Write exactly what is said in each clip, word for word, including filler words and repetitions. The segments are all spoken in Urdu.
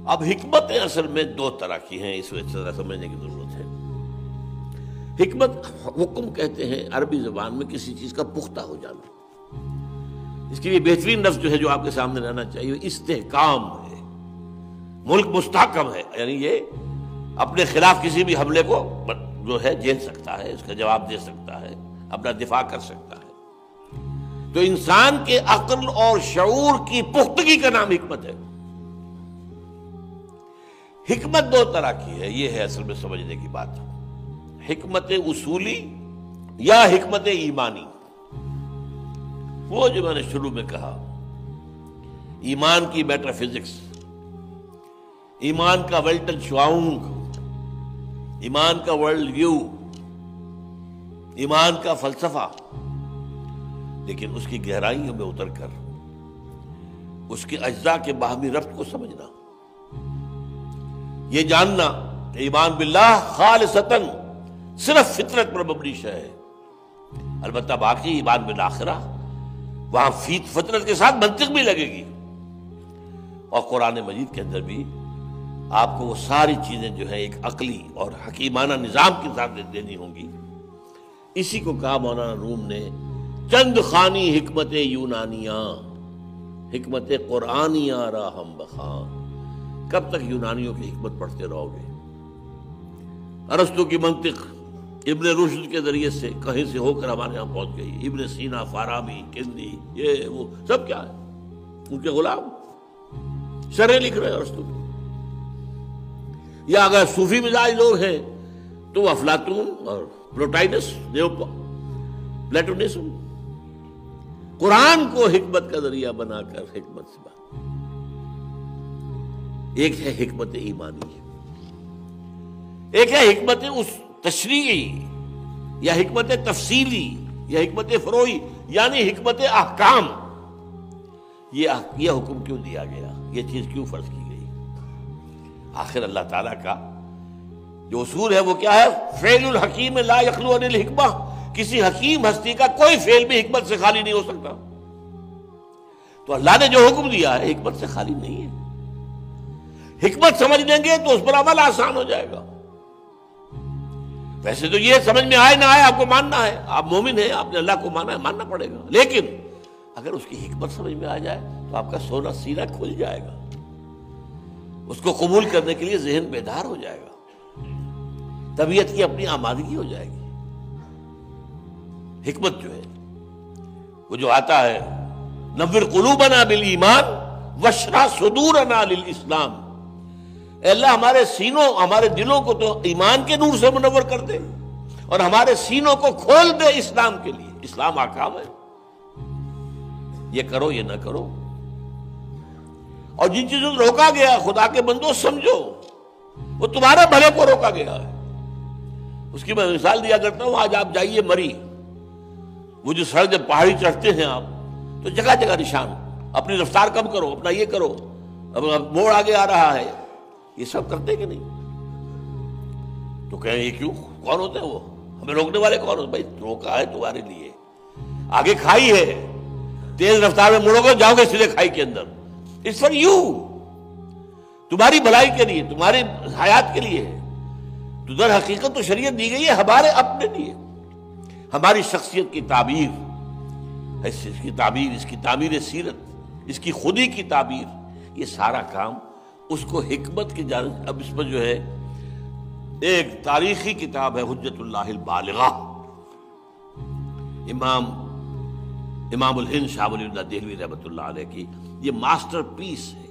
اب حکمتیں اصل میں دو طرح کی ہیں، اس وجہ سے سمجھنے کی ضرورت ہے۔ حکمت حکم کہتے ہیں عربی زبان میں کسی چیز کا پختہ ہو جانا۔ اس کے لیے بہترین لفظ جو ہے جو آپ کے سامنے رہنا چاہیے استحکام ہے۔ ملک مستحکم ہے، یعنی یہ اپنے خلاف کسی بھی حملے کو جو ہے جھیل سکتا ہے، اس کا جواب دے سکتا ہے، اپنا دفاع کر سکتا ہے۔ تو انسان کے عقل اور شعور کی پختگی کا نام حکمت ہے۔ حکمت دو طرح کی ہے، یہ ہے اصل میں سمجھنے کی بات، حکمت اصولی یا حکمت ایمانی۔ وہ جو میں نے شروع میں کہا، ایمان کی میٹا فزکس، ایمان کا ویلٹن شواؤنگ، ایمان کا ورلڈ ویو، ایمان کا فلسفہ، لیکن اس کی گہرائیوں میں اتر کر اس کے اجزاء کے باہمی ربط کو سمجھنا، یہ جاننا کہ ایمان باللہ خالصتاً صرف فطرت پر مبنی شے ہے، البتہ باقی ایمان بالآخرہ وہاں فطرت کے ساتھ منطق بھی لگے گی، اور قرآن مجید کے اندر بھی آپ کو وہ ساری چیزیں جو ہے ایک عقلی اور حکیمانہ نظام کے ساتھ دینی ہوں گی۔ اسی کو کہا مولانا روم نے چند خانی حکمت یونانیاں، حکمت قرآنیاں را ہم بخاں۔ کب تک یونانیوں کی حکمت پڑھتے رہو گے؟ ارسطو کی منطق ابن رشد کے ذریعے سے کہیں سے ہو کر ہمارے یہاں پہنچ گئی، ابن سینا، فارابی، کندی، یہ وہ سب کیا ہے؟ ان کے غلام شرح لکھ رہے ہیں ارسطو کی۔ یا اگر صوفی مزاج لوگ ہیں تو وہ افلاطون اور پلوٹائنس، پلیٹونسم، قرآن کو حکمت کا ذریعہ بنا کر حکمت سے بات۔ ایک ہے حکمت ایمانی، ایک ہے حکمت اس تشریعی یا حکمت تفصیلی یا حکمت فروعی، یعنی حکمت احکام۔ یہ یہ حکم کیوں دیا گیا، یہ چیز کیوں فرض کی گئی؟ آخر اللہ تعالیٰ کا جو اصول ہے وہ کیا ہے؟ فعل الحکیم لا یخلو عن الحکمہ، کسی حکیم ہستی کا کوئی فعل بھی حکمت سے خالی نہیں ہو سکتا۔ تو اللہ نے جو حکم دیا ہے حکمت سے خالی نہیں ہے۔ حکمت سمجھ لیں گے تو اس پر عمل آسان ہو جائے گا۔ ویسے تو یہ سمجھ میں آئے نہ آئے آپ کو ماننا ہے، آپ مومن ہیں، آپ نے اللہ کو مانا ہے، ماننا پڑے گا، لیکن اگر اس کی حکمت سمجھ میں آ جائے تو آپ کا سونا سینہ کھل جائے گا، اس کو قبول کرنے کے لیے ذہن بیدار ہو جائے گا، طبیعت کی اپنی آمادگی ہو جائے گی۔ حکمت جو ہے وہ جو آتا ہے نور قلوبنا بالایمان واشرح صدورنا للاسلام، اے اللہ ہمارے سینوں، ہمارے دلوں کو تو ایمان کے نور سے منور کر دے، اور ہمارے سینوں کو کھول دے اسلام کے لیے۔ اسلام احکام ہے، یہ کرو یہ نہ کرو، اور جن چیزوں سے روکا گیا خدا کے بندو سمجھو وہ تمہارے بھلے کو روکا گیا ہے۔ اس کی میں مثال دیا کرتا ہوں، آج آپ جائیے مری، وہ جو سڑک جب پہاڑی چڑھتے ہیں آپ تو جگہ جگہ نشان، اپنی رفتار کم کرو، اپنا یہ کرو، اب موڑ آگے آ رہا ہے، یہ سب کرتے کہ نہیں؟ تو کہیں یہ کیوں؟ کون ہوتے ہیں وہ؟ ہمیں روکنے والے کون ہوتے؟ بھائی روکا ہے تمہارے لیے، آگے کھائی ہے، تیز رفتار میں مڑو گے جاؤ گے سیدھے کھائی کے اندر، اٹس فار یو، تمہاری بھلائی کے لیے، تمہاری حیات کے لیے ہے۔ تو در حقیقت تو شریعت دی گئی ہے ہمارے اپنے لیے، ہماری شخصیت کی تعبیر، اس کی تعبیر، اس کی تعبیر سیرت، اس کی خودی کی تعبیر، یہ سارا کام اس کو حکمت کی جانب۔ اب اس پر جو ہے ایک تاریخی کتاب ہے حجت اللہ البالغہ، امام امام الہند شاہ ولی اللہ دہلوی رحمۃ اللہ علیہ کی، یہ ماسٹر پیس ہے۔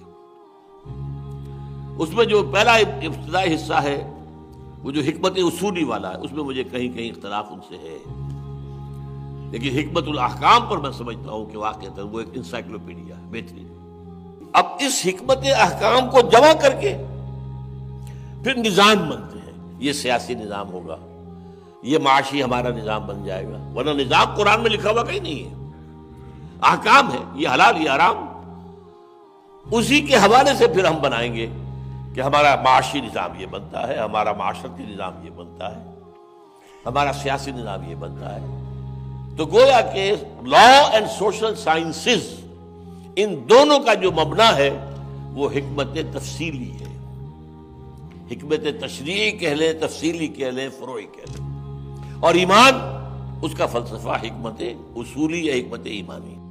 اس میں جو پہلا ابتدائی حصہ ہے وہ جو حکمت اصولی والا ہے، اس میں مجھے کہیں کہیں اختلاف ان سے ہے، لیکن حکمت الاحکام پر میں سمجھتا ہوں کہ واقعتاً وہ ایک انسائکلوپیڈیا ہے، بہترین۔ اب اس حکمت احکام کو جمع کر کے پھر نظام بنتے ہیں، یہ سیاسی نظام ہوگا، یہ معاشی ہمارا نظام بن جائے گا، ورنہ نظام قرآن میں لکھا ہوا کہیں نہیں ہے، احکام ہے، یہ حلال یہ حرام، اسی کے حوالے سے پھر ہم بنائیں گے کہ ہمارا معاشی نظام یہ بنتا ہے، ہمارا معاشرتی نظام یہ بنتا ہے، ہمارا سیاسی نظام یہ بنتا ہے۔ تو گویا کہ لا اینڈ سوشل سائنسز، ان دونوں کا جو مبنا ہے وہ حکمت تفصیلی ہے. حکمت تشریعی کہہ لیں، تفصیلی کہہ لیں، فروعی کہہ لیں. اور ایمان اس کا فلسفہ حکمت اصولی یا حکمت ایمانی.